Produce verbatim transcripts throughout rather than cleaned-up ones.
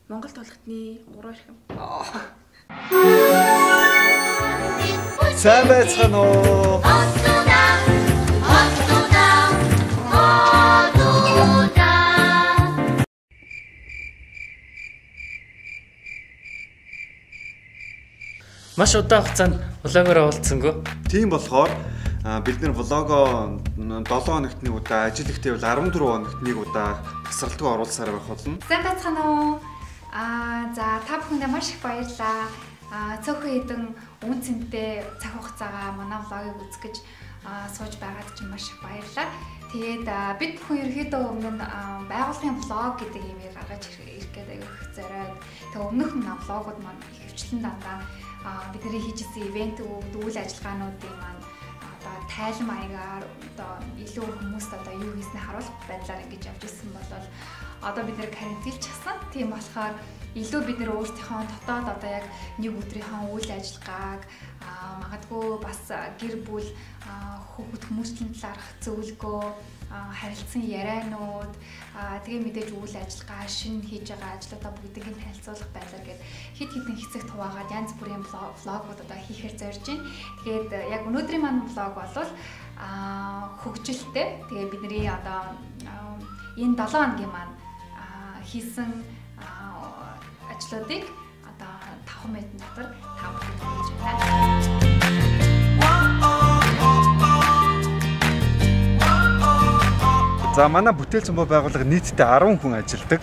Монгол тулхтны гурван эрхэм. Сайн байцгаана уу? Маш удаан хугацаанд влогоор уулзсангүй. Тийм болохоор бид нэр влогоо долоо хоногт нэг удаа, ажил ихтэй бол арван дөрвөн хоногт нэг удаа тасралтгүй оруулсаар байх болно. Сайн байцгаана уу? Аа за та бүхэндээ маш их баярлалаа. Аа цөөхөн хэдэн үн цэнтэй цаг хугацаагаа манай влогийг үзэх гэж сууж байгаад чинь маш их баярлалаа. Тэгээд бид бүхэн ерөөхдөө өмнө нь байгууллагын влог гэдэг юмыг гаргаж ирэх гэдэг их зориод тэг өмнөх нь влогууд маань ихэвчлэн дандаа бидний хийжсэн ивентүүд, үйл ажиллагаануудын маань одоо тайлан маягаар одоо илүү хүмүүст одоо юу хийснээ харуулах байдлаар ингэж явж ирсэн бол одоо бид нэр карантинлж часан. Тийм болохоор илүү бид нэр өөрсдийнхөө дотоод одоо яг нэг өдрийнхөө үйл ажиллагааг магадгүй бас гэр бүл хүүхэд хүмүүсийн талаарх зөвлөгөө, харилцан ярианууд, тэгээ мэдээж үйл ажиллагаа, шинэ хийж байгаа ажлуудаа бүгдийг нь танилцуулах байдлаар гээд хэд хэдэн хэсэгт хуваагаад янз бүрийн влогууд одоо хийхээр зорж байна. Тэгээд яг өнөөдрийн маань влог бол хөгжилтэй. Тэгээ бидний одоо энэ долоо хоногийн маань хийсэн ажлуудыг одоо таван минутын дотор та бүхэнд хэлж байна. За манай бүтээл зэмбо байгууллага нийтдээ арван хүн ажилладаг.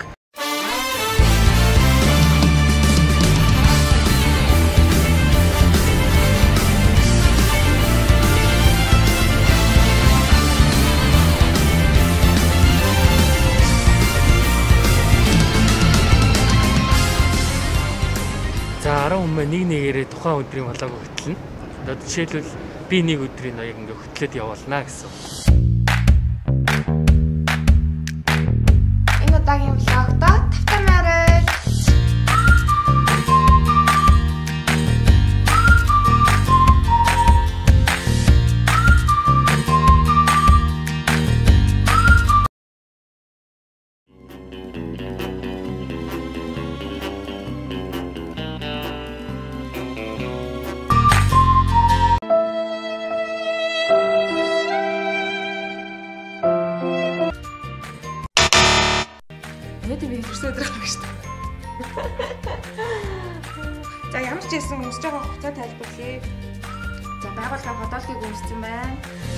За арван хүн нэг нэгээрээ тухайн өдрийн влог хөтлөнө. Одоо жишээлбэл би нэг өдрийн ноёг ингээ хөтлөөд явуулнаа гэсэн. Энэ удаагийн влогт тавтамаарай. За ямар ч байсан өмсөж байгаа хугацаа тайлбарлая. За байгууллага бодолгийг өмссөн байна.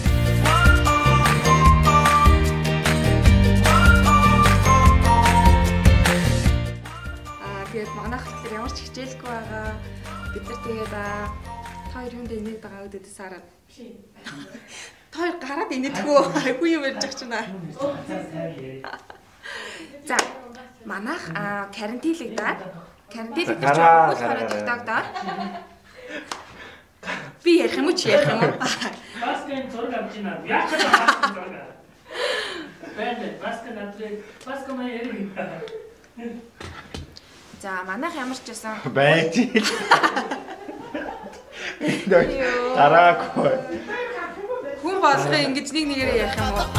Аа тэгээд манайх тэгэхээр ямар ч хичээлгүй байгаа. Бид нар тэгээд та хоёр хүнд инээд байгаа үдэдээс хараад. Та хоёр гараад инээдгүү. Айгүй юм ярьж байгаа ч байна. За манайх карантинлэгдээд карантинлэгдэж байгаа болохоор тогтоогдоо. Би ярих юм уу чи ярих юм уу? Маскын зураг авч ийна. Яг л маскын зураг. Бэлээ, маскын надрыг, маскын маяг ярих. За манайх ямар ч байсан байж. Тараагүй. хүн болгоо ингэж нэг нэгээрээ ярих юм уу?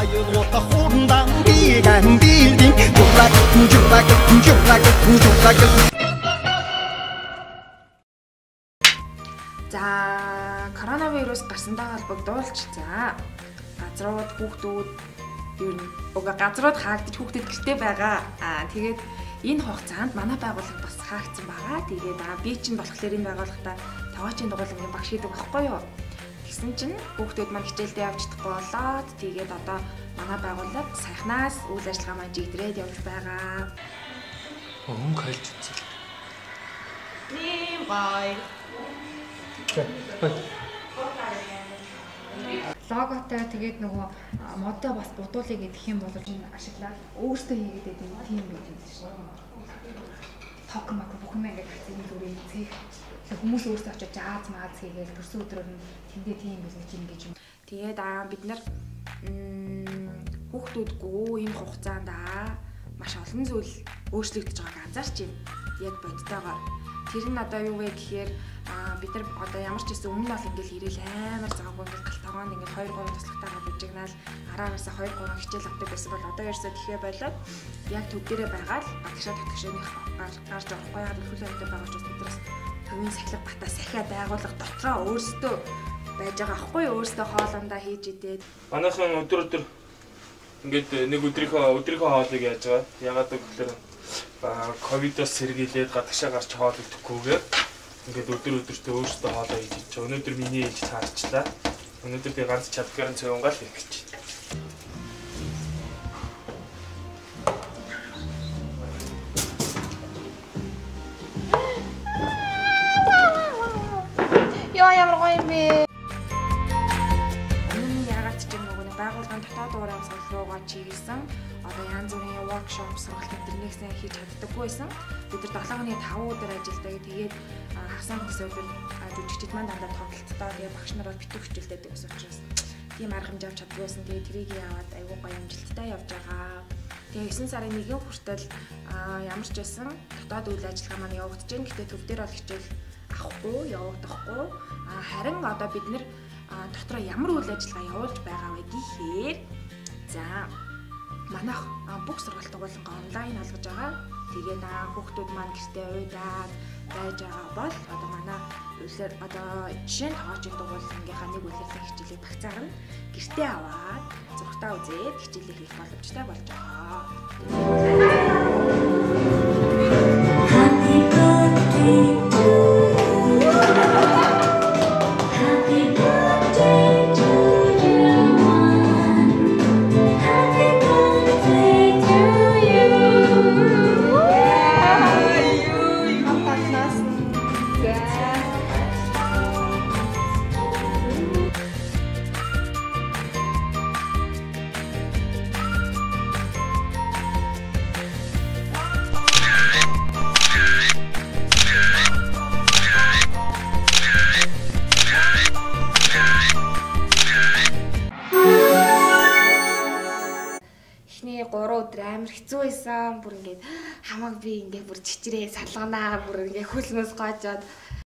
За коронавирус гарсантай холбогдуулж за газрууд хүүхдүүд ер нь уга газрууд хаагдаж хүүхдэд гэртээ байгаа. Аа тэгээд энэ хугацаанд манай байгууллага бас хаагдсан байгаа. Тэгээд би чинь болохоор энэ байгууллагата таваачийн дугуулгын багш гэдэг байхгүй юу? Тэгсэн чинь хүүхдүүд маань хичээлдээ явж чадахгүй болоод тэгээд одоо манай байгууллага саяхнаас үйл ажиллагаа маань жигдрээд явж байгаа. Өнгө хайлж үзье. Нэм бай. Логотой тэгээд нөгөө модтой бас будуулыг идэх юм бол ашиглаад өөртөө хийгээд байдаг тийм байж юм шиг. Ток мак бүх юм ингээд хацгийн дүрээ цэх. Хүмүүс өөрсдөө очиж жааз мааз хийгээл төрсөн өдрөөр нь тэндээ тийм бизнес юм гэж юм. Тэгээд аа бид нар хүүхдүүдгүй энэ хугацаанд маш олон зүйл өөрчлөгдөж байгааг анзаарч байна. Яг бодтойгоор. Тэр нь одоо юу вэ гэхээр Аа бид нар одоо ямар ч гэсэн өмнө нь бол ингээл ирээл амар заагүй ингээл галтгоонд ингээл хоёр гурван туслахтайгаа бижигнаал араанасаа хоёр гурван хичээл авдаг байсан бол одоо ерөөсөө тэхээ болоод яг төв дээрээ байгаад гадагшаа татгшааных гарч орохгүй яг хөлөө өдөө байгаа ч бид нараас төвийн сахилга батаа сахиа байгуулга дотроо өөрсдөө байж байгаа аахгүй өөрсдөө хоолондоо хийж идээд манайхан өдөр өдөр ингээд нэг өдрийнхөө өдрийнхөө хоолыг яаж байгаа ягаад гэвэл ковидоос сэргийлээд гадагшаа гарч хоол идэхгүйгээр ингээд өдөр өдөртөө өөрсдөө хоолоо хийж идэж байгаа. Өнөөдөр миний ээж таарчлаа. Өнөөдөр би ганц чадгаараа цэвэнгаал хийх гэж. Яа ямар гоё юм бэ? Өмнө ягаад ч юм нөгөө байгууллагын дотоод уурам салруугаа чиглэсэн одоо янз бүрийн workshop сургалт интернэсээ хийж чаддаггүй байсан. Бид нар долоо хоногийн таван өдөр ажилладаг. Тэгээд хасан гэсэн өдөр жүжигчид маань дандаа тоглолттой. Тэгээд багш нар бол битүү хичээлдээд байсан учраас тийм арга хэмжээ авч чаддаггүйсэн. Тэгээд тэрийг яваад айгүй гоё амжилттай явж байгаа. Тэгээ есөн сарын нэгэн хүртэл ямар ч байсан дотоод үйл ажиллагаа маань явагдаж байна. Гэтэ төв дээр бол хичээл авахгүй, явагдахгүй. Харин одоо бид нар дотроо ямар үйл ажиллагаа явуулж байгаа вэ гэхээр за манайх бүх сургалт байгууллага онлайн болгож байгаа. Тэгээд хүүхдүүд маань гэртээ уйдаад байж байгаа бол одоо манай үйлээр одоо жишээ нь тоочийн дугуулгынхаа нэг үйлчлэлийн хичээлийг багцаар нь гэртээ аваад зургатаа үзээд хичээлээ хийх боломжтой болж байгаа. гурван өдөр амар хэцүү байсан. Бүр ингээд хамаг би ингээд бүр чичрээ салганаа бүр ингээд хөлмөс гоожоод